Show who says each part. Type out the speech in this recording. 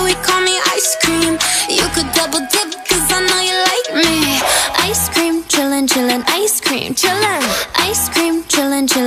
Speaker 1: we call me ice cream. You could double dip, cause I know you like me. Ice cream, chillin', chillin', ice cream, chillin'. Ice cream, chillin', chillin'.